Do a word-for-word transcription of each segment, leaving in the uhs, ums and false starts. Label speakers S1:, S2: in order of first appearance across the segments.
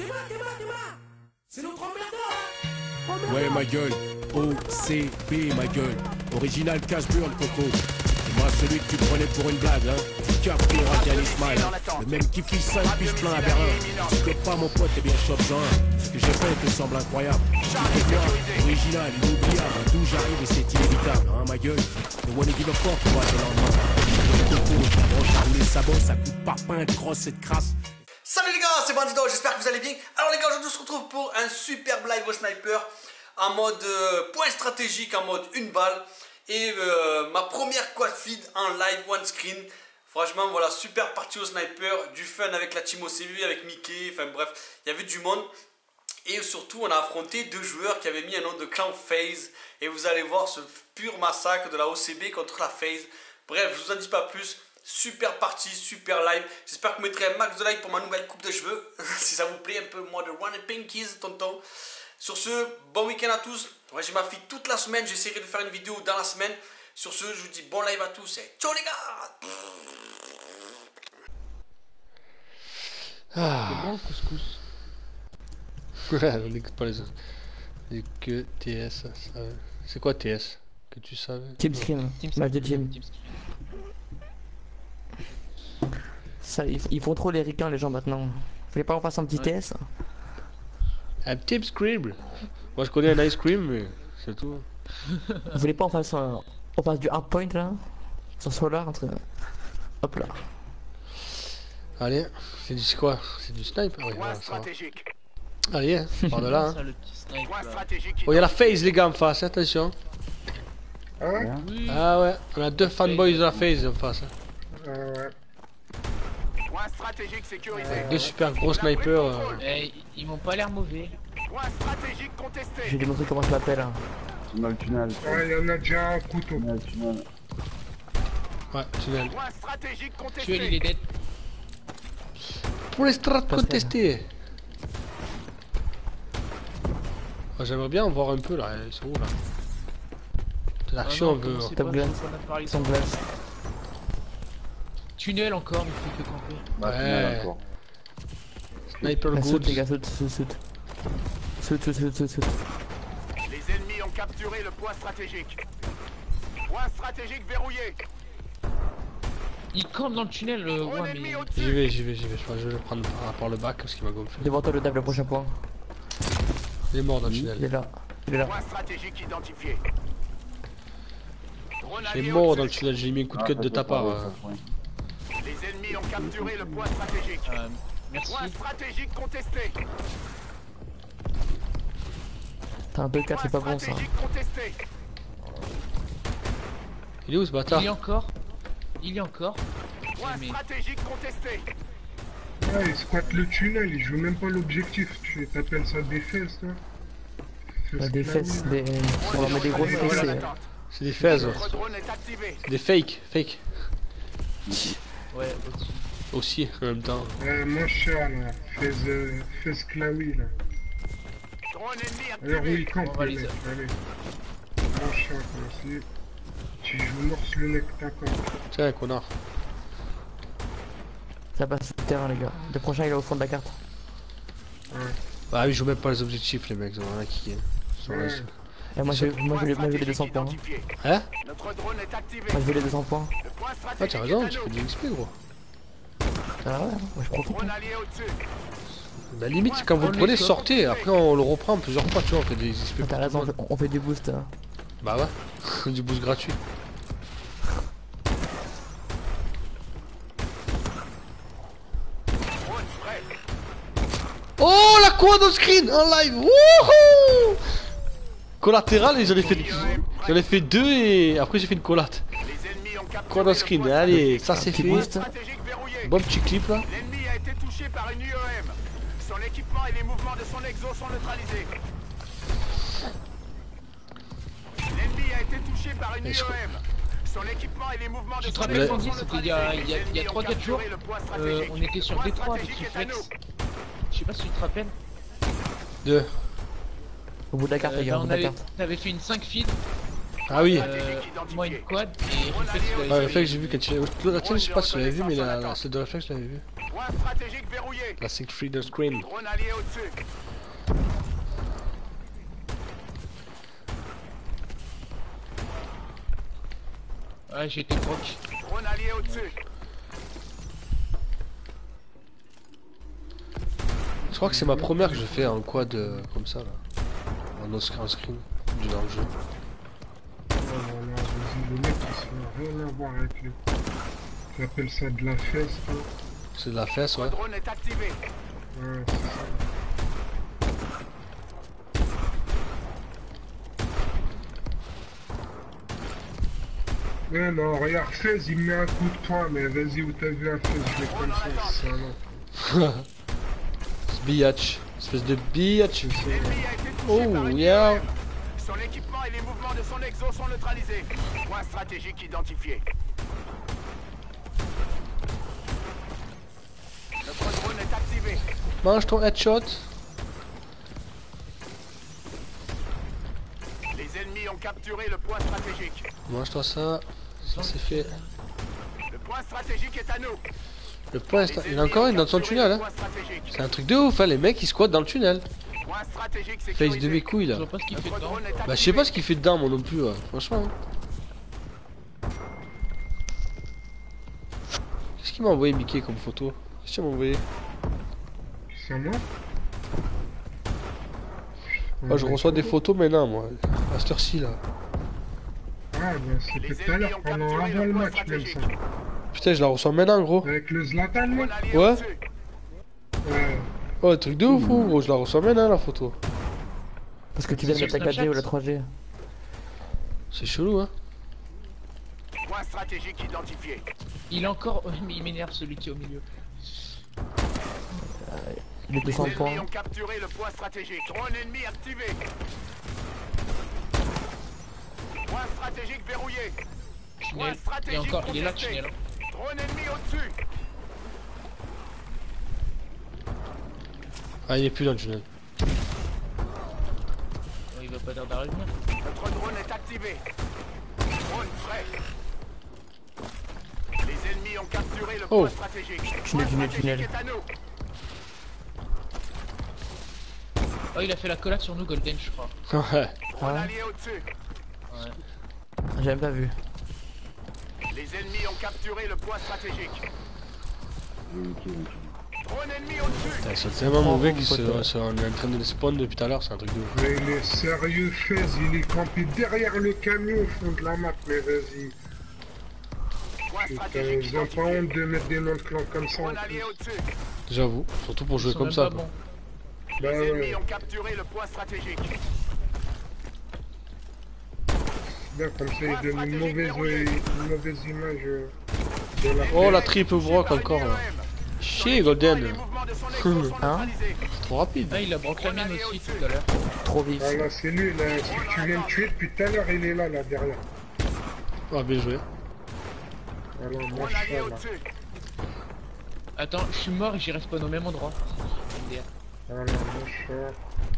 S1: C'est notre emmerdeur.
S2: Ouais ma gueule, O C B ma gueule, original cache-burn coco. C'est moi celui que tu prenais pour une blague hein. Capri Radial Ismail, le même qui fiche cinq piges plein à Berlin. Tu peux pas mon pote, t'es bien chopin. Ce que j'ai fait te semble incroyable. C'est moi, original, inoubliable, d'où j'arrive et c'est inévitable hein ma gueule. Le one give a fuck pour le lendemain. Le coco, la broche à rouler sabot, ça coûte pas pain, crosse et de crasse.
S3: Salut les gars, c'est Bandito, j'espère que vous allez bien. Alors les gars, aujourd'hui on se retrouve pour un superbe live au sniper en mode euh, point stratégique, en mode une balle. Et euh, ma première quad feed en live one screen. Franchement voilà, super partie au sniper, du fun avec la team O C B, avec Mickey, enfin bref, il y avait du monde. Et surtout on a affronté deux joueurs qui avaient mis un nom de clan FaZe. Et vous allez voir ce pur massacre de la O C B contre la FaZe. Bref, je vous en dis pas plus. Super partie, super live. J'espère que vous mettrez un max de like pour ma nouvelle coupe de cheveux. Si ça vous plaît, un peu moins de One and Pinkies, tonton. Sur ce, bon week-end à tous. Ouais, j'ai ma fille toute la semaine. J'essaierai de faire une vidéo dans la semaine. Sur ce, je vous dis bon live à tous et ciao les gars.
S4: Ah. C'est bon le couscous. Ouais, on n'écoute pas les autres. C'est que T S, ça... c'est quoi T S? Que tu savais?
S5: Team Scream, match de gym. Ça, ils, ils font trop les ricains les gens maintenant. Vous voulez pas qu'on fasse un petit ouais. T S?
S4: Un petit scream. Moi je connais un ice cream mais c'est tout.
S5: Vous voulez pas qu'on fasse un... on passe du hardpoint là? Sur Solar entre... Hop là.
S4: Allez, c'est du quoi? C'est du snipe? Ouais, voilà, ça va. Allez, hein, par de là. Hein. Oh y'a la FaZe les gars en face, attention.
S6: Ah ouais?
S4: Oui. Ah ouais, on a deux fanboys de la FaZe en face. Hein.
S6: Ah ouais.
S7: Stratégique sécurisé.
S4: Avec deux super gros snipers. Euh...
S7: Eh, ils m'ont pas l'air mauvais.
S5: Je vais démontrer comment je m'appelle. Hein.
S6: Dans le tunnel. Ouais, il y en a déjà un couteau.
S4: Tunnel, tunnel. Ouais, tunnel.
S7: Tunnel, il est dead.
S4: Pour les strats contestés. Oh, j'aimerais bien en voir un peu là, ils sont où là? De l'action on veut.
S5: Top gun, ils sont glace.
S7: Tunnel encore, il fait que camper.
S4: Bah, ouais. Encore. Sniper good.
S5: Saute les gars, saute, saute, saute. Saute, saute, saute, saute, saute.
S7: Les ennemis ont capturé le point stratégique. Point stratégique verrouillé. Il campe dans le tunnel, le ouais, mais...
S4: J'y vais, j'y vais, j'y vais. Je crois que je vais le prendre par rapport le bac parce qu'il m'a gonflé.
S5: Devant toi le dab, le prochain point.
S4: Il est mort dans le tunnel.
S5: Il est là, il est là.
S7: Point stratégique identifié.
S4: Il est mort dans le tunnel, j'ai mis un coup de cut de ta part. Euh...
S7: Les ennemis ont capturé le point stratégique. Euh, merci. Point stratégique contesté.
S5: T'as un deux quatre, c'est pas bon ça.
S4: Il est où ce bâtard?
S7: Il y a encore. Il y a encore. Point stratégique contesté.
S6: Ouais, il squatte le tunnel, il joue même pas l'objectif. Tu t'appelles ça des fesses là?
S5: Bah, des fesses, des... on va mettre des grosses fesses.
S4: C'est des fesses. Des fakes, fake.
S7: Ouais,
S4: aussi. Aussi, en même temps.
S6: Euh, mon chat là, fais, euh, fais Clawi là. Alors oui, il campe le mec, allez. Mon chat quoi, si tu joues morse le mec, d'accord.
S4: Tiens, connard.
S5: Ça passe sur le terrain les gars. Le prochain il est au fond de la carte.
S6: Ouais.
S4: Bah ils jouent même pas les objectifs les mecs, ils ont rien qui
S5: ouais. Et moi je moi je veux les deux cents points.
S4: Hein?
S5: Moi je veux les deux cents points.
S4: Ah t'as raison, tu fais du X P gros.
S5: Ah ouais, moi je profite.
S4: Bah limite quand vous le prenez sortez, après on le reprend plusieurs fois tu vois, on fait des X P.
S5: T'as raison, on fait du boost. Hein.
S4: Bah ouais, du boost gratuit. Oh la quad au screen en live. Wouhou! Collatéral et j'en ai fait j'en ai fait deux et après j'ai fait une collate. Quad au screen, allez, ça c'est fait. Bon petit clip là.
S7: L'ennemi a été touché par une U E M. Son équipement et les mouvements de son exo sont neutralisés. L'ennemi a été touché par une U E M. Son équipement et les mouvements de son exo sont neutralisés. C'était il y a, il y a, il y a trois quatre jours. Euh, on était sur D trois avec Flex. Je sais pas si tu te rappelles.
S4: Deux.
S5: Au bout de la carte, euh, les gars, au bout de la carte.
S7: T'avais fait une cinq feed.
S4: Ah oui.
S7: Euh, moi une quad et Reflex.
S4: Ouais, Reflex j'ai vu quand tu l'avais vu. La tienne je sais pas si tu l'avais vu mais la, la celle de Reflex je l'avais vu.
S8: Point stratégique verrouillé.
S4: Classic Freedom Screen.
S8: Drone allié au-dessus.
S7: Ouais, j'ai été croc.
S8: Drone allié au-dessus.
S4: Je crois que c'est ma première que je fais en quad euh, comme ça là. En no-screen screen du dans le jeu.
S6: Oh là là, vas-y, le mec il se rien à voir avec lui. Tu appelles ça de la fesse, toi?
S4: C'est de la fesse, ouais.
S8: Le drone est activé.
S6: Ouais, c'est ça. Ouais, non, regarde, Fez, il me met un coup de poing, mais vas-y, où t'as vu un Fez jouer comme ça, c'est un autre.
S4: Biatch. Espèce de biatch.
S8: L'ennemi a été touché
S4: Oh,
S8: par une
S4: yeah.
S8: I R M. Son équipement et les mouvements de son exo sont neutralisés. Point stratégique identifié. Notre drone est activé.
S4: Mange ton headshot.
S8: Les ennemis ont capturé le point stratégique.
S4: Mange-toi ça. Ça c'est fait.
S8: Le point stratégique est à nous.
S4: Le point est... Il y en a encore une dans son tunnel, hein. C'est un truc de ouf, hein. Les mecs ils squattent dans le tunnel.
S8: Point stratégique
S4: Face
S8: sécurisé.
S4: de mes couilles
S7: Je
S4: là.
S7: vois pas ce qu'il fait
S8: Notre
S7: dedans.
S8: drone est
S4: Bah je sais pas ce qu'il fait dedans moi non plus, ouais. Franchement. Qu'est-ce qu'il m'a envoyé Mickey comme photo? Qu'est-ce qu'il m'a envoyé?
S6: C'est moi?
S4: Moi je reçois des photos maintenant moi. À cette heure-ci là.
S6: Ah, ben c'était tout à l'heure, pendant avant le match, même ça.
S4: Putain je la reçois maintenant gros.
S6: Avec le Zlatan, là?
S8: Drone allié
S4: Ouais.
S8: au-dessus.
S6: Ouais.
S4: Oh truc de ouf gros, je la reçois maintenant la photo.
S5: Parce que tu viens de mettre la quatre G ou la trois G.
S4: C'est chelou hein.
S8: Point stratégique identifié.
S7: Il est encore. Mais il m'énerve celui qui est au milieu.
S5: Il est deux
S8: Les
S5: cents
S8: ennemis
S5: points.
S8: ont capturé le point stratégique. Drone ennemi activé. Point stratégique verrouillé. Point
S7: Tunnel. Et
S8: stratégique
S7: encore, il est là,
S8: contesté.
S7: tunnel.
S8: Drone ennemi au-dessus.
S4: Ah il est plus dans le tunnel.
S7: Oh, il va pas tarder à revenir.
S8: Notre drone est activé. Drone prêt. Les ennemis ont capturé le
S4: Oh.
S8: point stratégique.
S5: Tunnel,
S8: Point
S5: tunnel,
S8: stratégique
S5: tunnel.
S8: est à nous.
S7: Oh, il a fait la collade sur nous, Golden, je crois.
S4: Ouais.
S8: Drone
S5: Ouais.
S8: allié au-dessus.
S7: Ouais.
S5: J'ai même pas vu.
S8: Les ennemis ont capturé le point stratégique. Drone ennemi au-dessus.
S4: Putain, ils sont tellement mauvais qu'ils
S5: pote.
S4: se... se- on est en train de les spawn depuis tout à l'heure, c'est un truc de ouf.
S6: Mais il est sérieux, Fez, il est campé derrière le camion au fond de la map, mais vas-y.
S8: Point
S6: Putain,
S8: stratégique
S6: ils ont pas honte
S8: identifié.
S6: de mettre des noms de clans comme ça en
S8: Drone allié
S6: plus.
S8: au-dessus.
S4: J'avoue, surtout pour jouer
S7: Ils sont
S4: comme
S7: même
S4: ça.
S7: pas
S4: quoi.
S7: bons.
S6: Bah
S8: Les ennemis
S6: ouais,
S8: ont capturé le point stratégique.
S6: là, comme ça ils donnent une mauvaise, une mauvaise image euh, de la
S4: Oh la
S6: Fez.
S4: triple broc encore là. Chier
S8: Les
S4: Golden.
S8: mouvements de son exo sont
S5: Hein
S8: neutralisés.
S4: C'est trop rapide.
S7: Ah, il a broqué la mienne aussi tout à l'heure.
S5: Trop vite.
S6: Ah là c'est lui, là, celui que tu viens de tuer depuis tout à l'heure, il est là, là, derrière.
S4: Ah bien joué.
S6: Alors,
S8: Drone
S6: mange
S8: allié
S6: ça, là.
S8: au-dessus.
S7: Attends, je suis mort et j'y respawn au même endroit. M D R.
S6: Voilà, mange ça.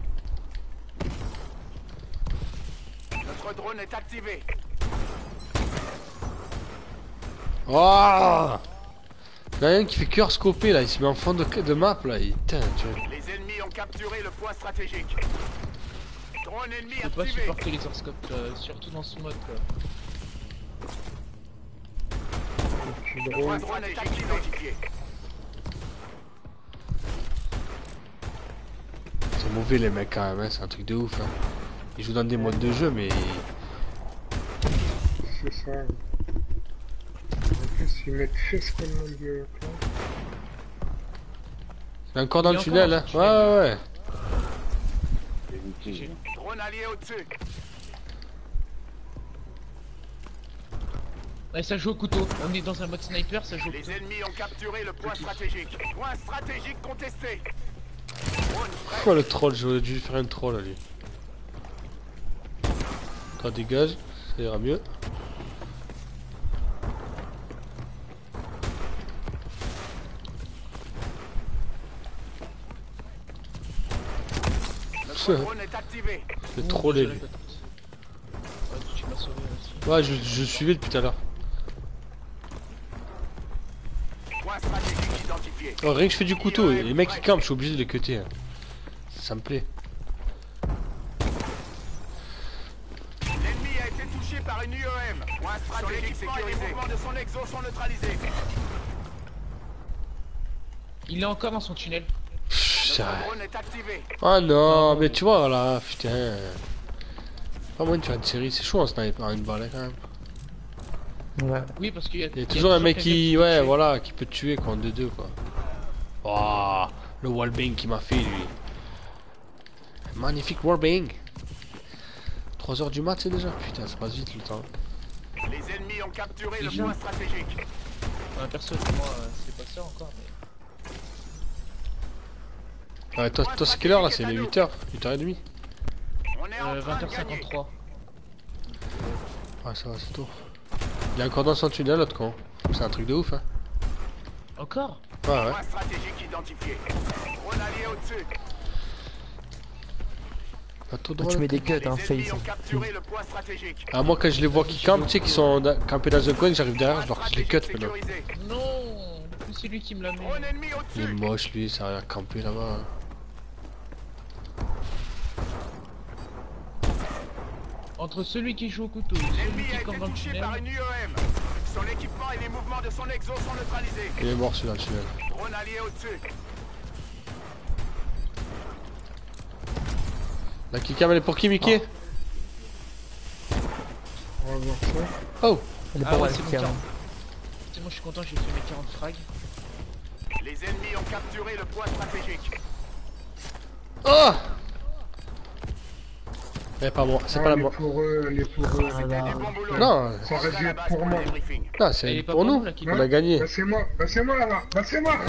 S8: Notre drone est activé.
S4: Oh il y en a un qui fait cœur scopé là, il se met en fond de, de map là. Il... Putain, tu vois.
S8: Les ennemis ont capturé le point stratégique. Drone ennemi
S7: Je peux pas
S8: activé.
S7: supporter les orscopes, euh, surtout dans ce mode quoi.
S6: Petit
S8: Notre
S6: drone.
S8: drone est identifié.
S4: C'est mauvais les mecs quand même, hein. C'est un truc de ouf. Hein. Ils jouent dans des modes de jeu mais...
S6: C'est ça. En plus, ils mettent Fez comme nom de clan.
S4: C'est encore dans
S7: Il
S4: le
S7: est
S4: tunnel hein.
S7: encore dans le
S4: Ouais ouais ouais.
S8: Drone allié au-dessus.
S7: Ouais, ça joue au couteau. On est dans un mode sniper, ça joue au
S8: Les
S7: couteau.
S8: ennemis ont capturé le point stratégique. Point stratégique contesté. Drone prêt.
S4: Oh le troll, j'aurais dû faire un troll à lui. Toi dégage, ça ira mieux.
S8: Notre drone est activé.
S4: Je vais troller lui.
S7: Ouais, tu m'as sauvé aussi.
S4: Ouais, je, je suivais depuis tout à l'heure.
S8: Point stratégique identifié.
S4: Oh, rien que je fais du couteau, et les mecs qui campent, je suis obligé de les cutter. Hein. Ça me plaît.
S8: L'ennemi a été touché par une U E M. Point stratégique sécurisé. Les mouvements de son exo sont neutralisés.
S7: Il est encore dans son tunnel.
S8: Notre drone est activé.
S4: Oh non, mais tu vois là, putain. Pas moyen de faire une série, c'est chaud en sniper par une balle hein, quand même.
S5: Ouais.
S7: Oui, parce qu'il y a,
S4: Il y a toujours un mec qui, ouais, voilà, qui peut te tuer quoi, en deux deux quoi. Oh, le wallbang qu'il m'a fait lui. Magnifique wallbang. trois heures du mat c'est déjà, putain ça passe vite le temps.
S8: Les ennemis ont capturé le point stratégique.
S7: Un perso de moi, euh, c'est pas ça encore, mais...
S4: Ouais, toi, toi c'est quelle heure là? C'est les huit heures, huit heures trente.
S8: On est en
S7: Euh,
S8: train
S7: vingt heures
S8: de gagner.
S7: cinquante-trois.
S4: Ouais, ça va, c'est tôt. Il est encore dans son tunnel l'autre con. C'est un truc de ouf hein.
S7: Encore?
S4: Ouais, ouais.
S8: Point stratégique identifié. Drone allié au-dessus.
S4: Pas trop
S5: Ah,
S4: drôle.
S5: tu mets des
S8: Les
S5: cuts en
S8: ennemis
S5: face.
S8: ont capturé le point stratégique.
S4: Ah, moi quand je les vois qui campent, tu sais, qui sont da- campés dans un coin, j'arrive derrière, je, leur, je les cut maintenant.
S8: Sécurisé.
S7: Non, c'est lui qui me l'a mis.
S8: Drone ennemi
S4: Il est
S8: au-dessus.
S4: moche lui, ça a l'air campé là-bas. Hein.
S7: Entre celui qui joue au couteau,
S8: L'ennemi
S7: celui
S8: a
S7: qui campe
S8: été
S7: dans le
S8: touché
S7: tunnel.
S8: par une U E M. Son équipement et les mouvements de son exo sont neutralisés.
S4: Il est mort celui-là, le tunnel.
S8: Drone allié au-dessus.
S4: La killcam elle est pour qui, Mickey?
S6: On va voir ça.
S4: Oh!
S5: Elle est
S7: Ah
S5: pas
S7: ouais,
S5: mal,
S7: c'est bon,
S5: carrément.
S7: C'est moi, je suis content, j'ai fait mes quarante frags.
S8: Les ennemis ont capturé le point stratégique.
S4: Oh! Eh, pas moi, c'est
S6: Ah,
S4: pas la
S6: elle est
S4: moi.
S6: pour eux, elle est pour eux.
S8: C'était du bon boulot.
S4: Non,
S6: Ça aurait
S8: Reste à
S6: dû
S8: la
S6: être
S8: base
S6: pour
S8: pour
S6: moi.
S8: le débriefing.
S4: non,
S7: Elle
S4: c'est
S7: est pas
S4: pour
S7: pour
S4: nous.
S7: nous, la kill.
S4: On a gagné.
S6: Bah c'est moi, bah c'est moi là, bah c'est moi.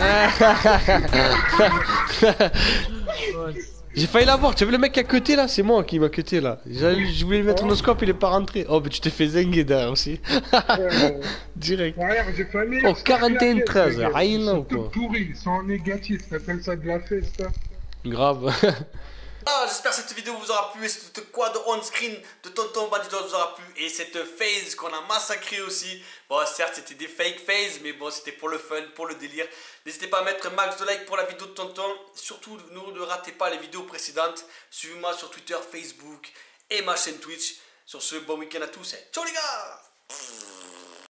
S4: J'ai failli l'avoir, tu as vu le mec qui a cuté là? C'est moi qui m'a cuté là. J'allais- Je voulais le mettre au scope, il est pas rentré. Oh, mais tu t'es fait zinguer derrière aussi.
S6: Euh,
S4: Direct.
S6: Derrière, j'ai failli.
S4: Oh, quarante et un treize, rien
S6: Ils
S4: là ou
S6: sont tous
S4: quoi?
S6: pourris, ils sont en négatif, t'appelles ça de la fête ça?
S4: Grave.
S3: Ah, j'espère que cette vidéo vous aura plu et cette quad on-screen de Tonton Bandidos vous aura plu et cette phase qu'on a massacré aussi. Bon, certes, c'était des fake phases, mais bon, c'était pour le fun, pour le délire. N'hésitez pas à mettre max de like pour la vidéo de Tonton. Surtout, ne ratez pas les vidéos précédentes. Suivez-moi sur Twitter, Facebook et ma chaîne Twitch. Sur ce, bon week-end à tous et ciao les gars!